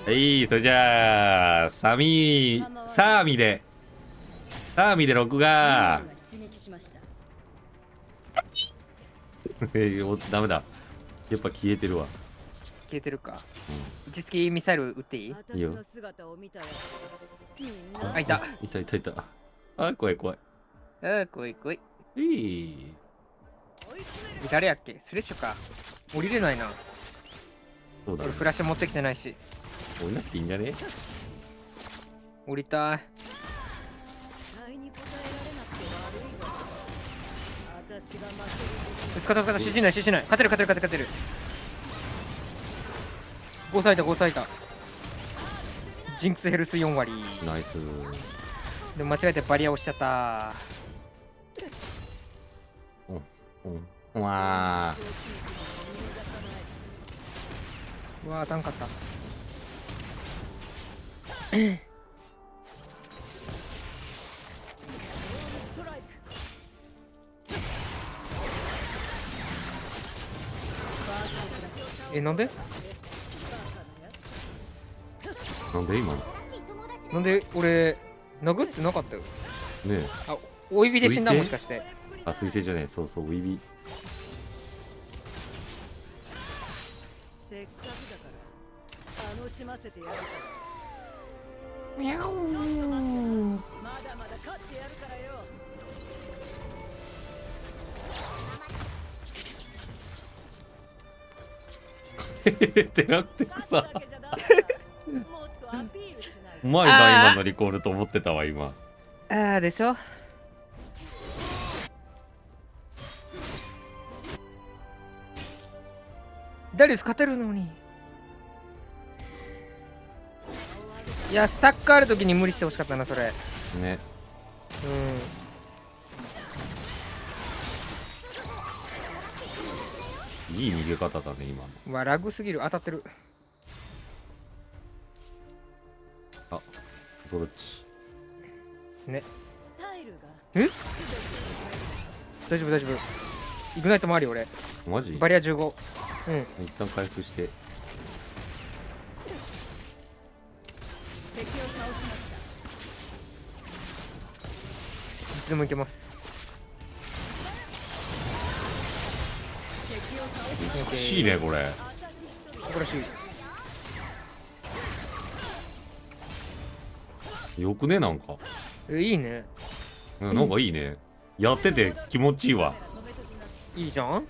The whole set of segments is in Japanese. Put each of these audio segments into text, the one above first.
はい、それじゃあ、サーミで録画。ダメだ。やっぱ消えてるわ。 消えてるか。 う打ち付きミサイル撃っていい？ いいよ。 あ、いた。 いたいたいた。あ、怖い怖い。 あ、来い来い。誰やっけ？スレッシュか。降りれないな。 そうだね。 俺フラッシュ持ってきてないし。 降りなくていいんじゃね？ 降りたい。使った指示ない指示ない。勝てる勝てる勝てる勝てる。5咲いた5咲いた。ジンクスヘルス4割。 ナイス。 でも間違えてバリア押しちゃった。 うわうわー、単かった。なんでなんで今のなんで俺殴ってなかったよ。 ねえ。 あ、お指で死んだもしかして。 あ、水星じゃねえ。そうそう、ウィビ。 せっかくだから楽しませてやるから。 ミャオまだまだ勝ってやるからよ。 ってなってくさ。 もっとアピールしない。 うまいな、今のリコールと思ってたわ、今。 あーでしょ。ダリウス勝てるのに。いや、スタックあるときに無理してほしかったな、それ。 ね。いい逃げ方だね、今の。 うわ、ラグすぎる。当たってる。 あ、そっち。 ね。 スタイルがえ大丈夫大丈夫。イグナイトもあるよ、俺。 マジバリア15。うん。 一旦回復して。 敵を倒しました。 いつでもいけます。 敵を倒しまし美しいね、これ。 素晴らしい。 よくね、なんか。 いいね。 なんかいいね。やってて気持ちいいわ。 いいじゃん。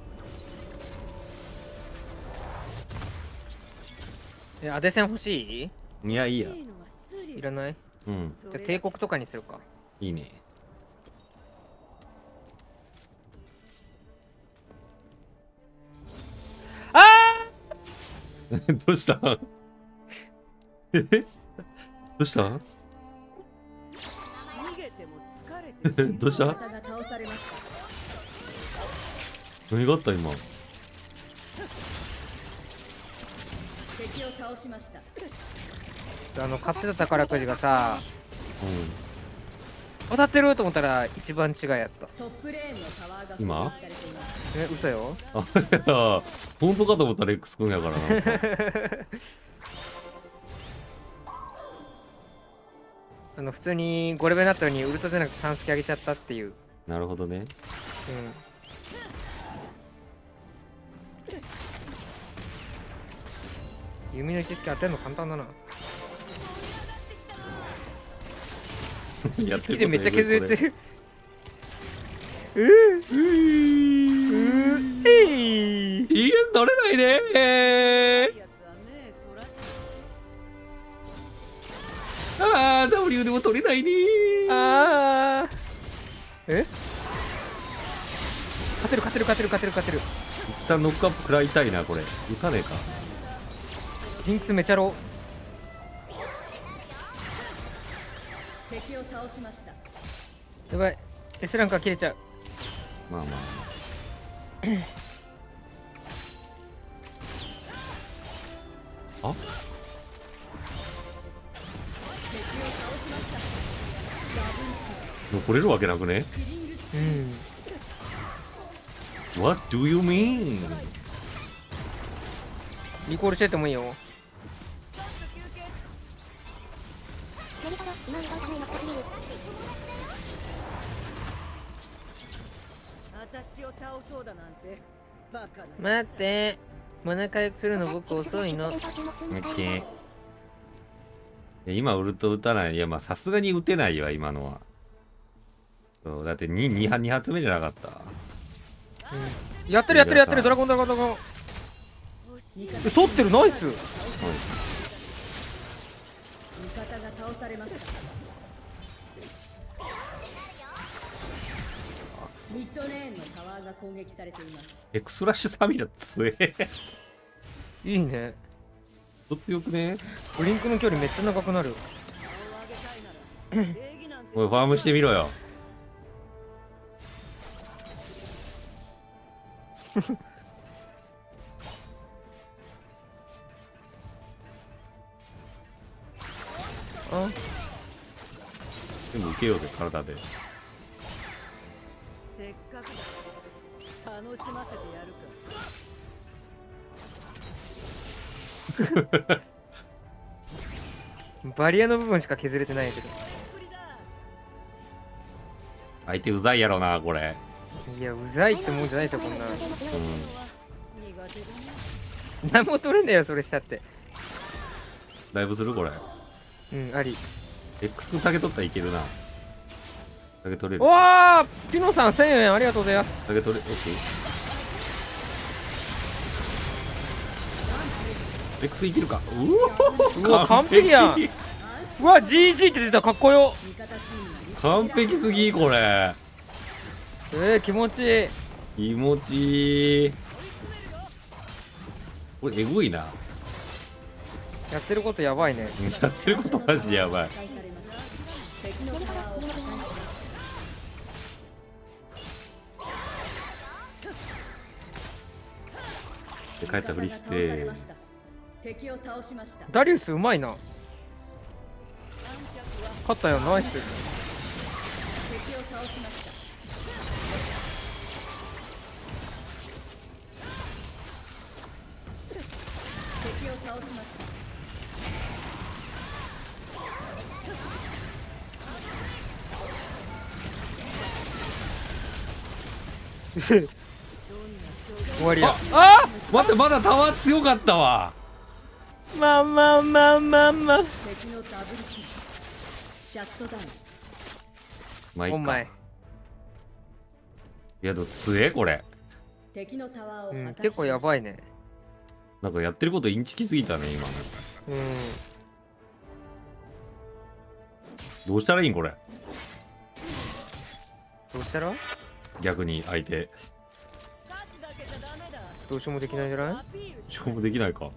アデセン欲しい？ いや、いいや。 いらない？ うん。 じゃあ帝国とかにするか。 いいね。 あどうしたえどうした逃げても疲れてどうした何があった今。 敵を倒しました。 買ってた宝くじがさ、 う当たってると思ったら一番違いやった。 トップレーンのタワーが今攻撃されています。 嘘よ。 ん。あ、いや、本当かと思ったら X 君やからなんか。 普通に5レベルになったのにウルトじゃなくて3スキ上げちゃったっていう。 なるほどね。 弓の1スキ当てんの簡単だな。1スキでめっちゃ削れてる。いいや、取れないねああ、W でも取れないねあー。勝てる勝てる勝てる勝てる勝てる。 一旦ノックアップ食らいたいな、これ。打たねえか。 ジンクスめちゃロ敵を倒しました。 やばい。S ランカー切れちゃう。 まあまあ。あ、残れるわけなくね？What do you mean? リコールしててもいいよ。 私を倒そうだなんてバカな。 待って、マナ回復するの僕遅いの。 オッケー。いや今ウルト打たない。いや、まあさすがに打てないわ、今のは。そうだって2発目じゃなかった。 やってるやってるやってる、ドラゴンドラゴンドラゴン。取ってる、ナイス。 味方が倒されました。ミッドレーンのタワーが攻撃されています。 エクスラッシュサミラ強え。 いいね。 強くね。 ブリンクの距離めっちゃ長くなる。 おい、ファームしてみろよ。 あ、 全部受けようぜ、体で。 せっかくだ。楽しませてやるか。 バリアの部分しか削れてないけど。 相手うざいやろな、これ。 いや、うざいってもんじゃないでしょ、こんなの。 うん。 苦手だね。 何も取れんだよ、それしたって。 だいぶするこれ。 うん、あり。 X 君竹取ったらいけるな。竹取れる。 おー、ピノさん1000円ありがとうございます。 竹取れ、オッケー。X 君いけるか。 うわ、完璧やん。うわ、GG って出た、かっこよ。 完璧すぎ、これ。 気持ちいい。 気持ちいい。これ、えぐいな。 やってることやばいね。 やってることマジやばい。で、帰ったふりして。 敵を倒しました。 ダリウスうまいな。勝ったよ、ナイス。 敵を倒しました。敵を倒しました。 終わりや。あ待って、まだタワー強かったわ。 まあまあまあまあまあ。 敵のダブルキル。シャットダウン。 まあいいか。 お前。 いや、でも強え、これ。 敵のタワーを破壊しました。 結構やばいね。 なんかやってることインチキすぎたね、今の。どうしたらいいん、これ。 どうしたら逆に相手。 どうしようもできないんじゃない？ 勝負できないか。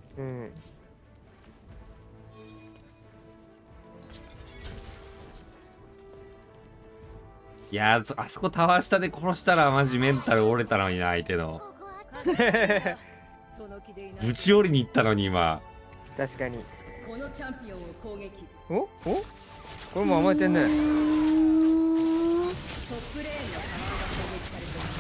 いやー、あそこタワー下で殺したらマジメンタル折れたのにな、相手の。ぶち折りに行ったのに今。 確かに。 このチャンピオンを攻撃。 おこれも甘えてんね。 トップレーンのタワーが攻撃されています。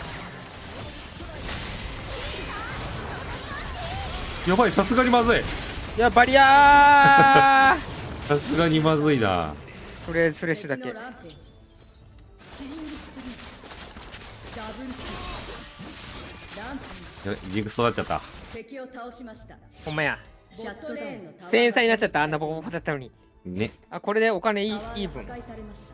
やばい、さすがにまずい。 いや、バリアーさすがにまずいな。 とりあえずフレッシュだけ。 ジンクスとなっちゃった。 敵を倒しました。 ほんまや。 シャットレーンのタワー 1000円差になっちゃった。あんなボコボコだったのに。 ね。 あ、これでお金イタワーーブン。 が破壊されました。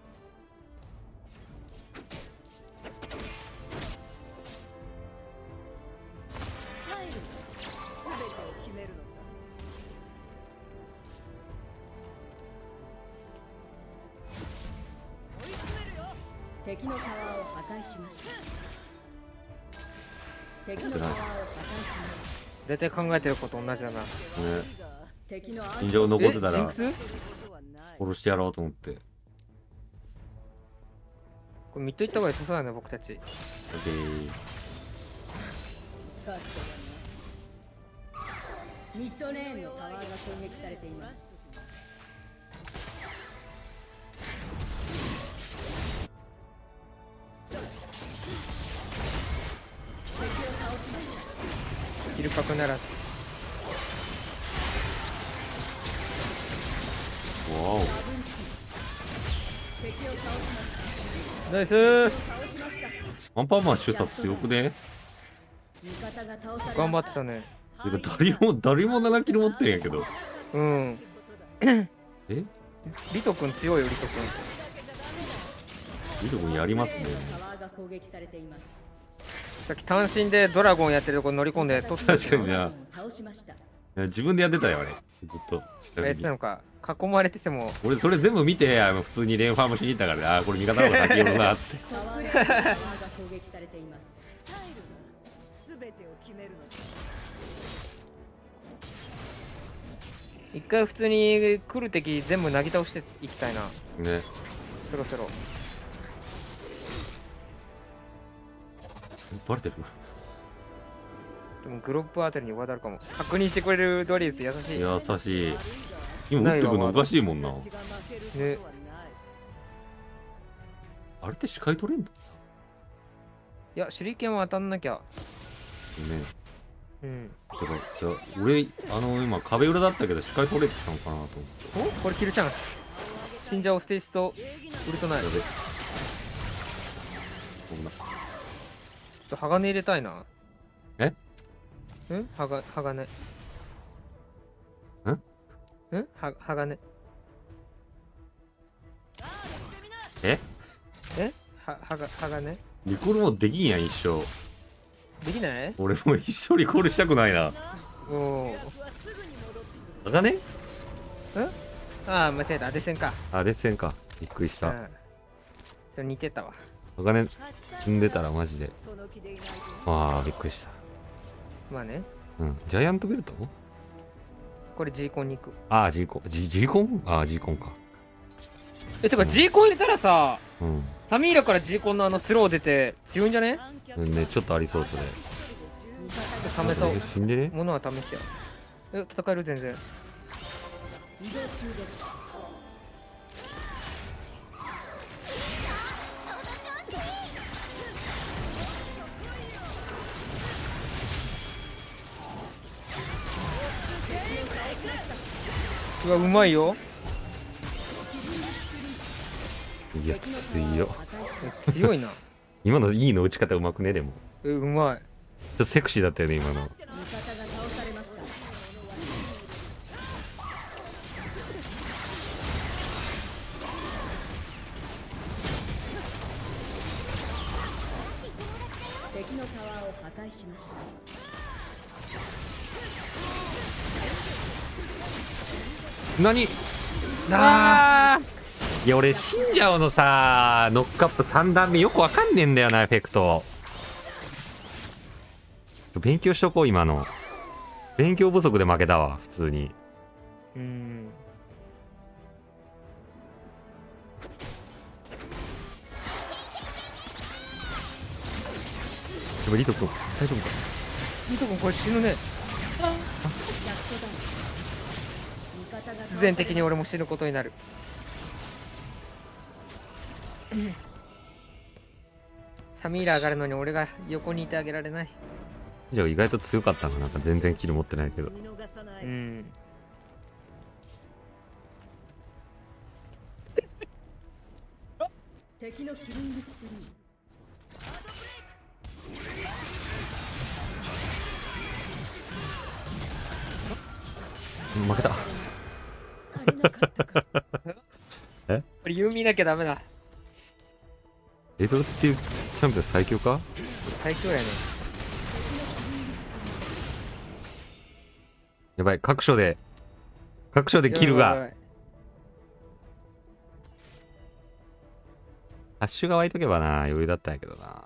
スタイル全てを決めるのさ。追い詰めるよ。敵のタワーを破壊しました。敵のタワーを破壊しました。 大体考えてること同じだな。 敵の印象残ってたらジンクス殺してやろうと思って。 これミッド行った方が良さそうだね、僕たち。 オッケー。 さすがだな。ミッドレーンのタワーが攻撃されています。敵を倒しました。 キルパクならず。 わお。 ダブルナイス。 アンパンマン主査強くね？ 頑張ってたね。 てか誰も7キロ持ってるんやけど。 うん。 え？ リト君強いよ、リト君。 リト君やりますね。 さっき単身でドラゴンやってるとこ乗り込んで取った。 確かにな。自分でやってたよあれ。ずっと近くにやってたのか。囲まれてても。 俺それ全部見て普通にレンファームしに行ったからね、あーこれ味方の方が先寄るなって。 一回普通に来る敵全部なぎ倒していきたいな。 ね。 そろそろ。 バレてる？ でもグロップあたりに渡るかも。確認してくれるドリース優しい。 優しい。今打ってくるのおかしいもんな。 ね。 あれって視界取れんの？ いや、手裏剣は当たんなきゃ。 ね。 うん。 だからいや俺今壁裏だったけど視界取れてたのかなと思って。 お、これキルチャンス。死んじゃおうステージとウルトナイト。 やべ。そんな。 ちょっと鋼入れたいな。 え？ ん？鋼。ん？鋼。 え？ 鋼？ リコールもできんやん一生。 できない？ 俺もう一生リコールしたくないな。 おお。 あかね？ ああ、間違えた。アデセンか。 あ、デッセンか。びっくりしうん。 た。 それ似てたわ。 あかね積んでたらマジで。ああ、びっくりした。 まあね。 うん。ジャイアントベルト？ これ G コンに行く。 ああ、ジーコン。ジーコン？ああ、ジーコンか。 てか G コン入れたらさ、 うん。 サミーラから G コンのスロー出て強いんじゃね？ ね、ちょっとありそうそれ。 試そう。 死んでね？ 物は試してよ。戦える全然。うわ、うまいよ。 いや、強っ。 強いな。 今のいいの打ち方うまくね？でも。 うまい。 ちょっとセクシーだったよね、今の。 敵のタワーを破壊しました。 何？ ああ。 いや、俺、死んじゃうのさ、ノックアップ3段目よくわかんねえんだよな、エフェクト。勉強しとこう、今の。勉強不足で負けたわ、普通に。 うん。 でもリト君、大丈夫か？ いいとここれ死ぬね。必然的に俺も死ぬことになる。サミーラ上がるのに俺が横にいてあげられない。 じゃあ意外と強かったな、なんか全然キル持ってないけど。 うん。 敵のキリングスプリ負けた。え？ これユーミーなきゃダメだ。 エドロっていうキャンペーン最強か？ 最強やね。 やばい、各所でキルが。ハッシュが湧いとけばな、余裕だったんやけどな。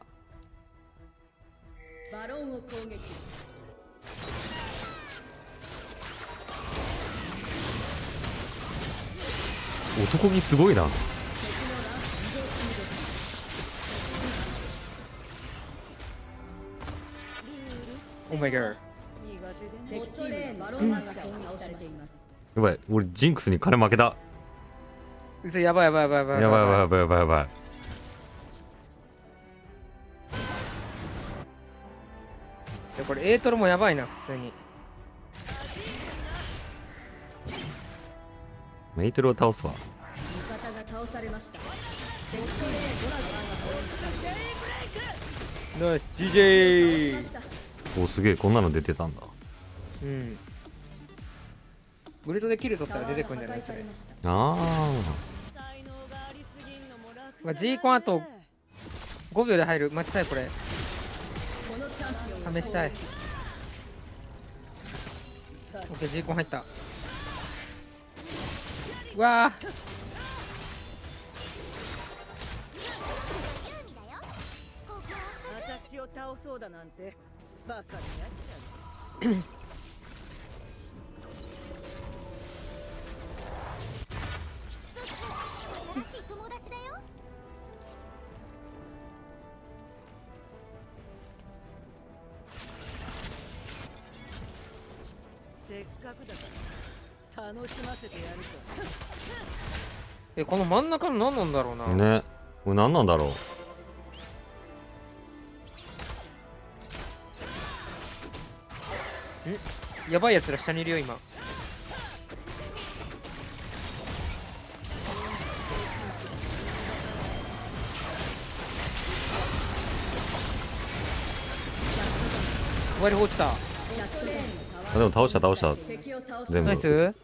バロンを攻撃。 男気すごいな。 オーマイガー。 敵チームバロンマンが攻撃されています。 やばい、俺ジンクスに金負けた。 嘘、やばいやばいやばいやばいやばいやばいやばいやばいやばい。 これエートルもやばいな、普通に。 メイトルを倒すわ。 味方が倒されました。 ナイス GJ。 お、すげえ、こんなの出てたんだ。 うん。グルトでキル取ったら出てくるんじゃないそれ。 あまあ、G コンあと5秒で入る。待ちたいこれ。試したい。オッケー G コン入った。うわー。 私を倒そうだなんてバカなやつら。せっかくだから楽しませてやると。 この真ん中の何なんだろうな。 あ。ね。これ何なんだろやばいやつら下にいるよ今。終わり落ちた。 う。あ、でも倒した倒した。全部。 ナイス。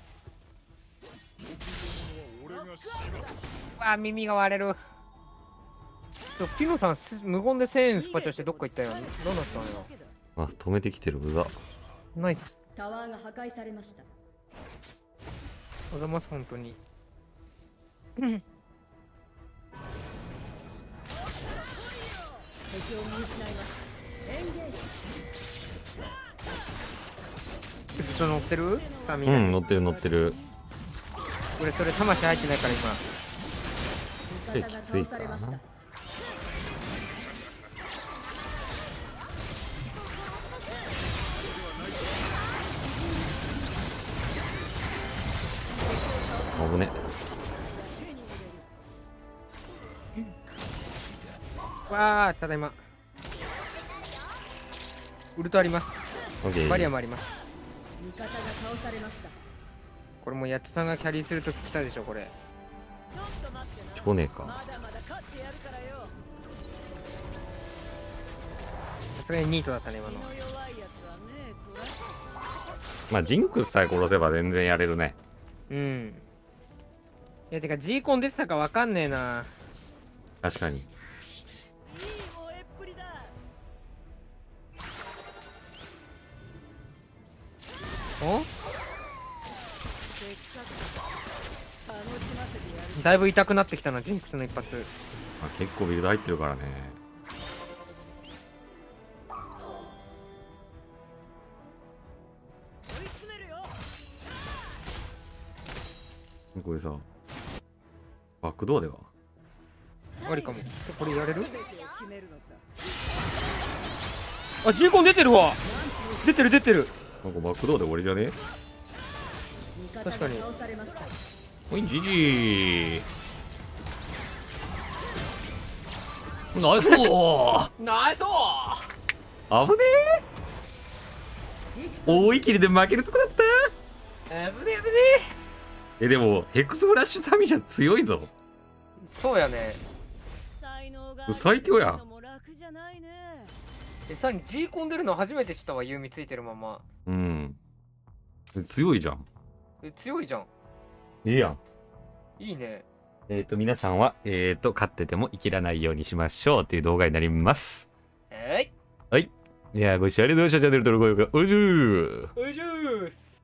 あ、耳が割れる。ピノさん無言で1000円スパチャしてどっか行ったよ。どうなったのよ。 あ、止めてきてる。うざ。 ナイス。 タワーが破壊されました。 おざます本当に。 敵を見失いました。エンゲージ。 ずっと乗ってる？サミうん、乗ってる乗ってる。 俺それ魂入ってないから今。 きついかな。危ね。 わあ、ただいま。ウルトあります。 オッケー。 バリアもあります。 味方が倒されました。 これもヤットさんがキャリーするとき来たでしょこれ。 ちょっと待ってな。 来ねえか。 まだまだ勝ってやるからよ。 さすがにニートだったね今の。 気の弱いやつはね、そら。 まあ、ジンクスさえ殺せば全然やれるね。 うん。いやてか G コン出てたかわかんねえな。 確かに。 いい萌えっぷりだ。 お？ せっかくだ。楽しませてやる。 だいぶ痛くなってきたなジンクスの一発。 まあ、結構ビルド入ってるからね。 追い詰めるよ。 これさ、バックドアではありかも。これやれる？ 全てを決めるのさ。 あ G コン出てるわ。出てる出てる。 なんかバックドアで終わりじゃね？ 味方が倒されました。 おい、ジジー。ナイスー。 ナイス危ねえ。大いきりで負けるとこだった。 ー。危ねえ危ねでもヘクスフラッシュサミナ強いぞ。 え。そうやね。 最強やん。 さらに G コン出るの初めて知ったわ。ユーミついてるまま。 うん。強いじゃん。 強いじゃん。 いいやん。 いいね。 皆さんは、勝ってても生きらないようにしましょうっていう動画になります。はい。いや、ご視聴ありがとうございました。チャンネル登録、お願いします。 おいしゅーす。